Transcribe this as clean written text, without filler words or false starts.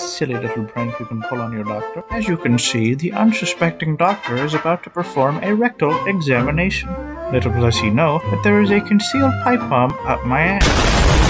silly little prank you can pull on your doctor. As you can see, the unsuspecting doctor is about to perform a rectal examination. Little does he know that there is a concealed pipe bomb up my ass.